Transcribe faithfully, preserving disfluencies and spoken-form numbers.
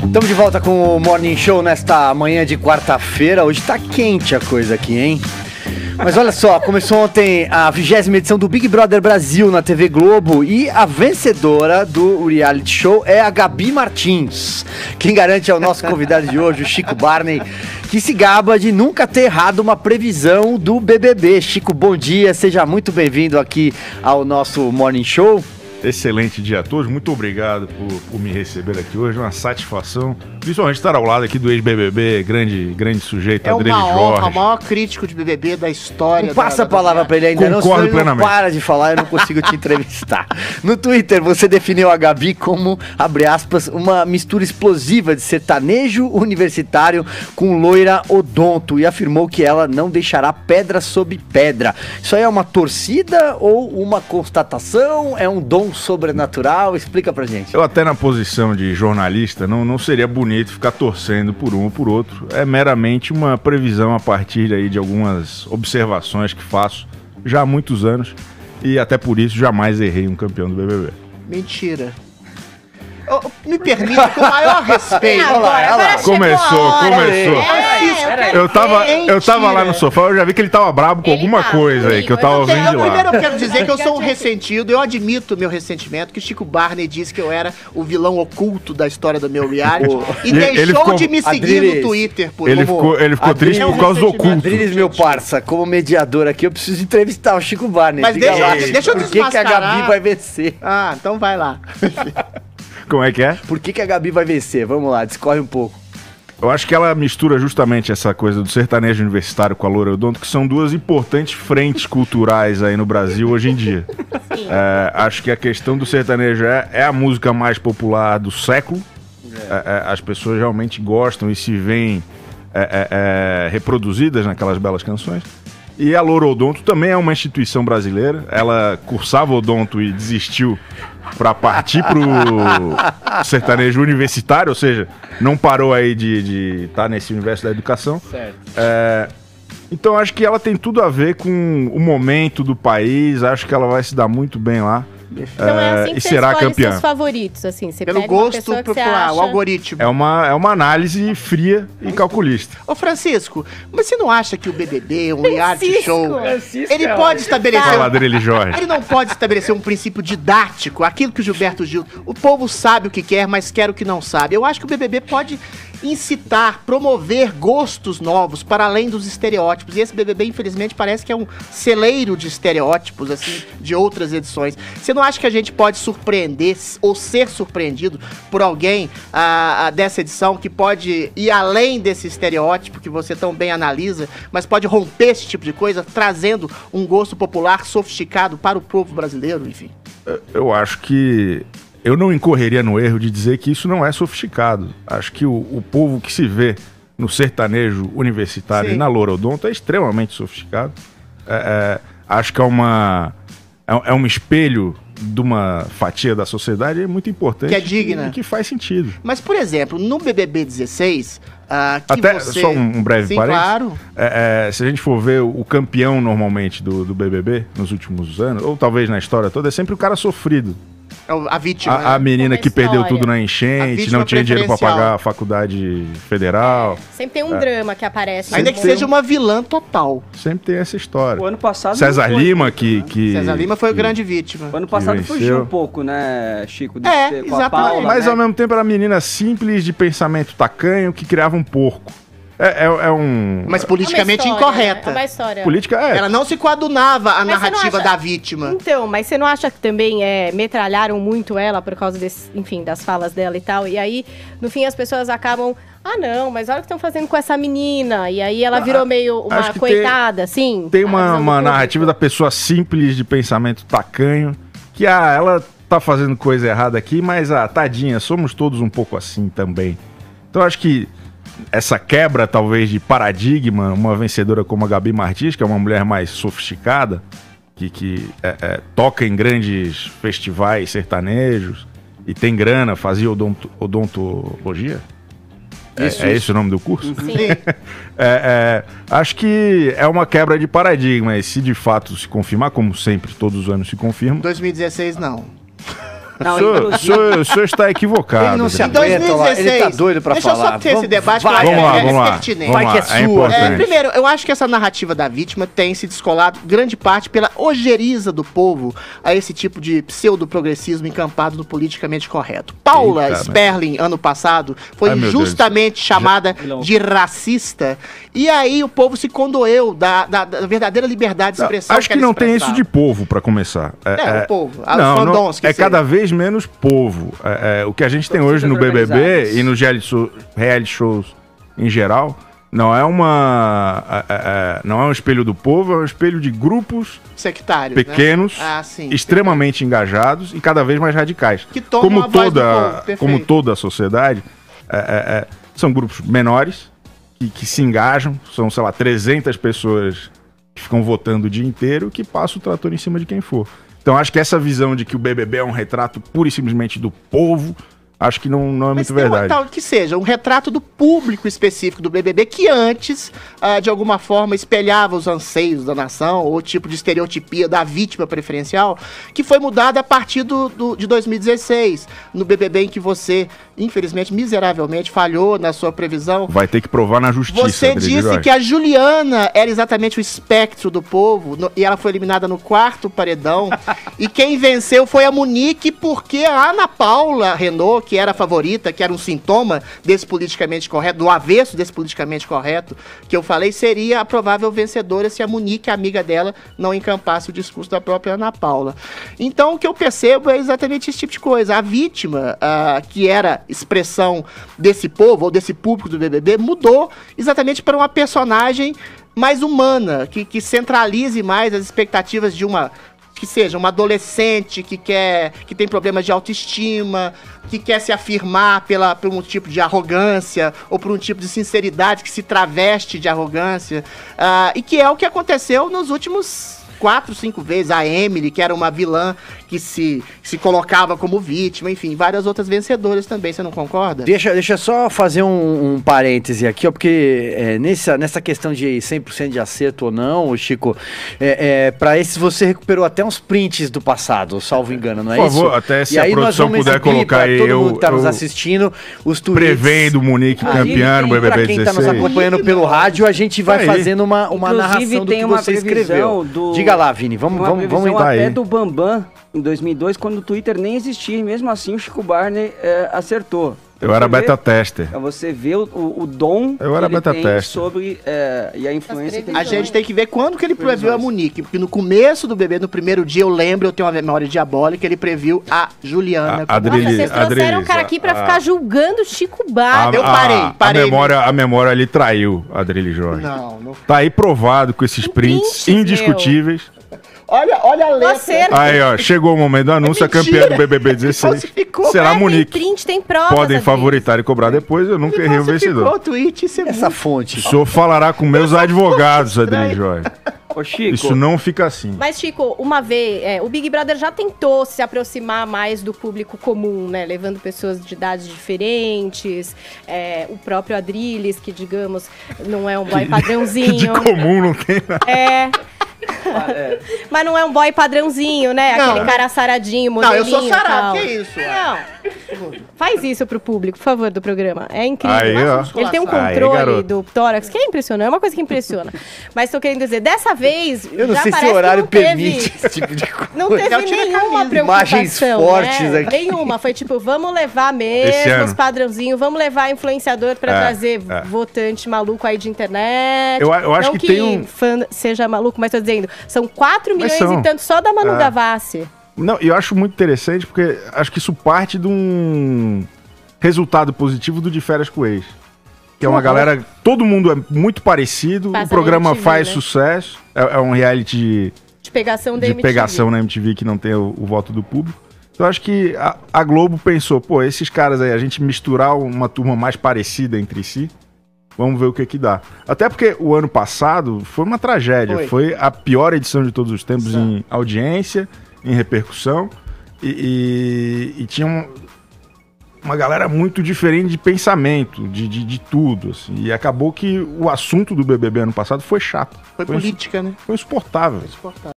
Estamos de volta com o Morning Show nesta manhã de quarta-feira. Hoje tá quente a coisa aqui, hein? Mas olha só, começou ontem a vigésima edição do Big Brother Brasil na T V Globo e a vencedora do reality show é a Gabi Martins. Quem garante é o nosso convidado de hoje, o Chico Barney, que se gaba de nunca ter errado uma previsão do B B B. Chico, bom dia, seja muito bem-vindo aqui ao nosso Morning Show. Excelente dia a todos, muito obrigado por, por me receber aqui hoje, uma satisfação, principalmente estar ao lado aqui do ex-B B B, grande, grande sujeito, é Adriele Jorge. É uma honra, o maior crítico de B B B da história. Não passa da, a palavra para ele ainda, Concordo não, senão ele plenamente. não para de falar, eu não consigo te entrevistar. No Twitter, você definiu a Gabi como, abre aspas, uma mistura explosiva de sertanejo universitário com loira odonto e afirmou que ela não deixará pedra sob pedra. Isso aí é uma torcida ou uma constatação? É um dom sobrenatural? Explica pra gente. Eu até na posição de jornalista não, não seria bonito ficar torcendo por um ou por outro. É meramente uma previsão a partir aí de algumas observações que faço já há muitos anos e até por isso jamais errei um campeão do B B B. Mentira. Oh, me permita, com o maior respeito. Agora, Olha lá, agora Começou, começou. É, Eu tava, eu tava Mentira. lá no sofá, eu já vi que ele tava brabo com Ele alguma tava, coisa aí, que eu tava eu ouvindo de Eu, primeiro lá. eu quero dizer que eu sou um ressentido, eu admito o meu ressentimento, que o Chico Barney disse que eu era o vilão oculto da história do meu reality e Ele- deixou ele ficou- de me seguir Adriles, no Twitter por Ele como- ficou, ele ficou Adriles- triste por causa do oculto. Adriles, meu parça, como mediador aqui, eu preciso entrevistar o Chico Barney. Mas Diga deixa- lá, deixa eu por que, que a desmascarar. Gabi vai vencer? Ah, então vai lá. Como é que é? Por que, que a Gabi vai vencer? Vamos lá, discorre um pouco. Eu acho que ela mistura justamente essa coisa do sertanejo universitário com a loira odonto, que são duas importantes frentes culturais aí no Brasil hoje em dia. É, acho que a questão do sertanejo é, é a música mais popular do século. É, é, as pessoas realmente gostam e se veem é, é, é, reproduzidas naquelas belas canções. E a Loura Odonto também é uma instituição brasileira. Ela cursava odonto e desistiu para partir pro sertanejo universitário, ou seja, não parou aí de estar nesse universo da educação. Certo. É, então acho que ela tem tudo a ver com o momento do país, acho que ela vai se dar muito bem lá. Então é assim é, que e você será escolhe campeã. seus favoritos, assim. Você Pelo pega uma gosto pessoa que você popular, acha... o algoritmo. É uma, é uma análise fria e calculista. Ô Francisco, mas você não acha que o B B B, um reality Francisco. show, Francisco ele é pode estabelecer... Fala, Adriele Jorge. Ele não pode estabelecer um princípio didático, aquilo que o Gilberto Gil... O povo sabe o que quer, mas quer o que não sabe. Eu acho que o B B B pode incitar, promover gostos novos para além dos estereótipos. E esse B B B, infelizmente, parece que é um celeiro de estereótipos, assim, de outras edições. Você não acha que a gente pode surpreender ou ser surpreendido por alguém ah, ah, dessa edição que pode ir além desse estereótipo que você tão bem analisa, mas pode romper esse tipo de coisa, trazendo um gosto popular sofisticado para o povo brasileiro, enfim? Eu acho que eu não incorreria no erro de dizer que isso não é sofisticado. Acho que o, o povo que se vê no sertanejo universitário Sim. e na Loura Odonto é extremamente sofisticado. É, é, acho que é, uma, é, é um espelho de uma fatia da sociedade muito importante. Que é digna. E que faz sentido. Mas, por exemplo, no B B B dezesseis, ah, que Até você... só um, um breve Sim, parênteses. claro. É, é, se a gente for ver o campeão normalmente do, do B B B nos últimos anos, ou talvez na história toda, é sempre o cara sofrido. É o- A vítima. A, a né? menina Uma que perdeu história. tudo na A enchente, vítima não tinha dinheiro pra preferencial. pagar a faculdade federal. Sempre tem um drama que aparece. Ainda no que mundo. seja uma vilã total. Sempre tem essa história. O ano passado César não foi Lima, muito, que, né? que. César Lima foi o que- grande vítima. O ano passado venceu. fugiu um pouco, né, Chico? De É, ter- com a exatamente. Paula, Mas né? ao mesmo tempo era uma menina simples, de pensamento tacanho, que criava um porco. É, é, é um. Mas É uma politicamente história, incorreta. É uma história. Política é. Ela não se coadunava a Mas você não narrativa acha- da vítima. Então, mas você não acha que também é, metralharam muito ela por causa desse, enfim, das falas dela e tal? E aí, no fim, as pessoas acabam, ah, não, mas olha o que estão fazendo com essa menina. E aí ela virou meio uma acho que coitada, assim. Tem a uma, visão do uma público. narrativa da pessoa simples, de pensamento tacanho, que ah, ela tá fazendo coisa errada aqui, mas ah, tadinha, somos todos um pouco assim também. Então acho que essa quebra, talvez, de paradigma, uma vencedora como a Gabi Martins, que é uma mulher mais sofisticada, que, que é, é, toca em grandes festivais sertanejos e tem grana, fazia odonto, odontologia. É, Isso, é isso. esse o nome do curso? Sim. É, é, acho que é uma quebra de paradigma. E se de fato se confirmar, como sempre, todos os anos se confirma, dois mil e dezesseis, não. Não, o, senhor, o, inclusive- senhor, o senhor está equivocado. Ele não se Em Adriano. aguenta lá, ele tá doido pra deixa falar. eu só ter esse Vamos- debate vai, que eu Vamos lá, acho vamos lá. pertinente. Vamos Vai que lá, é é sua. importante. É, primeiro, eu acho que essa narrativa da vítima tem se descolado grande parte pela ojeriza do povo a esse tipo de pseudo-progressismo encampado no politicamente correto. Paula Eita, Sperling, ano passado, foi Ai, meu justamente chamada Já- de racista, e aí o povo se condoeu da, da- da verdadeira liberdade de Não, expressão. acho que ela não tem isso expressava. de povo, pra começar. É, o povo, os Não, não, fandons que é seja. cada vez menos povo. É, é, o que a gente tem hoje no B B B organizadas. e nos reality, show- reality shows em geral não é uma é, é, é, não é um espelho do povo, é um espelho de grupos Sectários, né? pequenos, Ah, sim. extremamente engajados e cada vez mais radicais. Que tomam como a voz do toda, povo, perfeito. como toda a sociedade, é, é, é, são grupos menores que, que se engajam, são, sei lá, trezentas pessoas que ficam votando o dia inteiro, que passa o trator em cima de quem for. Então acho que essa visão de que o B B B é um retrato pura e simplesmente do povo, acho que não, não é Mas muito tem uma- verdade. tal que seja um retrato do público específico do B B B que antes, ah, de alguma forma, espelhava os anseios da nação ou o tipo de estereotipia da vítima preferencial, que foi mudada a partir do, do- de dois mil e dezesseis, no B B B em que você, infelizmente, miseravelmente, falhou na sua previsão. Vai ter que provar na justiça. Você Adriano disse Jorge. que a Juliana era exatamente o espectro do povo no- e ela foi eliminada no quarto paredão. E quem venceu foi a Monique, porque a Ana Paula Renault, que era a favorita, que era um sintoma desse politicamente correto, do avesso desse politicamente correto, que eu falei, seria a provável vencedora se a Monique, a amiga dela, não encampasse o discurso da própria Ana Paula. Então o que eu percebo é exatamente esse tipo de coisa. A vítima, ah, que era expressão desse povo, ou desse público do B B B, mudou exatamente para uma personagem mais humana, que, que centralize mais as expectativas de uma... que seja uma adolescente que quer, que tem problemas de autoestima, que quer se afirmar pela, por um tipo de arrogância ou por um tipo de sinceridade que se traveste de arrogância, ah, e que é o que aconteceu nos últimos quatro, cinco vezes. A Emily, que era uma vilã que se, se colocava como vítima, enfim, várias outras vencedoras também, você não concorda? Deixa, deixa eu só fazer um, um parêntese aqui, ó, porque é, nessa, nessa questão de cem por cento de acerto ou não, ô Chico, é, é, para esses você recuperou até uns prints do passado, salvo engano, não é Por isso? favor, até se E a aí nós produção vamos puder exibir colocar pra aí, todo eu- mundo que tá nos eu assistindo, os tweets. Prevendo Monique Ah, campeã no e B B B pra quem tá nos dezesseis. acompanhando pelo rádio, a gente vai Aí. fazendo uma, uma Inclusive, narração do tem que uma você previsão escreveu. do- Diga lá, Vini, vamos, Uma vamos, vamos previsão entrar até aí. do Bambam, em dois mil e dois, quando o Twitter nem existia, e mesmo assim o Chico Barney eh, acertou. Pra Eu era você ver- beta tester. Pra você ver o, o, o dom Eu era que ele beta tem tester. sobre eh, e a influência que ele A gente tem que ver quando que ele previu a Monique, porque no começo do bebê, no primeiro dia, eu lembro, eu tenho uma memória diabólica, ele previu a Juliana. A- como- Adri- Nossa, vocês trouxeram Adriles, um cara aqui pra a- ficar julgando Chico Barney. eu parei, parei A memória, a memória ali traiu a Adriele Jorge. Não, não. Tá aí provado com esses prints prints, indiscutíveis. Olha, olha a Um letra. acerto. Aí, ó, chegou o momento do anúncio, a mentira. campeã do B B B dezesseis. Falsificou. Será É, tem Monique. print, tem provas. Podem às favoritar e cobrar depois, eu nunca errei o Falsificou vencedor. o tweet, isso é Essa muito... fonte. O senhor falará com meus advogados, Adriele Jorge. Ô, Chico, Isso não fica assim. Mas, Chico, uma vez, é, o Big Brother já tentou se aproximar mais do público comum, né? Levando pessoas de idades diferentes, é, o próprio Adrilles, que, digamos, não é um boy De padrãozinho. comum não tem nada. É. Mas não é um boy padrãozinho, né? Não. Aquele cara saradinho, Não, modelinho eu sou sarado, tal. que isso? Não. Faz isso pro público, por favor, do programa. É incrível. Aí, ó. Ele tem um Aí, controle garoto. do tórax que é impressionante, é uma coisa que impressiona. Mas tô querendo dizer, dessa vez. Eu não já sei se parece o que horário não teve- permite esse tipo de coisa. Não teve Não tira a nenhuma camisa. preocupação. Imagens fortes né? aqui. Nenhuma. Foi tipo, vamos levar Esse mesmo ano. os padrãozinhos, vamos levar influenciador pra É, trazer é. votante maluco aí de internet. Eu- eu acho Não que tem um- fã seja maluco, mas tô dizendo, são quatro Mas milhões são. e tanto só da Manu É. Gavassi. Não, e eu acho muito interessante porque acho que isso parte de um resultado positivo do De Férias com o Ex. Que é uma Uhum. galera, todo mundo é muito parecido, Passa o programa na M T V, faz né? sucesso, é, é um reality de, De pegação da de M T V. pegação na M T V que não tem o, o voto do público. Então acho que a, a Globo pensou, pô, esses caras aí, a gente misturar uma turma mais parecida entre si, vamos ver o que que dá. Até porque o ano passado foi uma tragédia, Foi. foi, a pior edição de todos os tempos em audiência, em repercussão, e, e, e tinha um- uma galera muito diferente de pensamento, de, de, de tudo, assim, e acabou que o assunto do B B B ano passado foi chato, Foi foi, política, né? foi insuportável. Insuportável.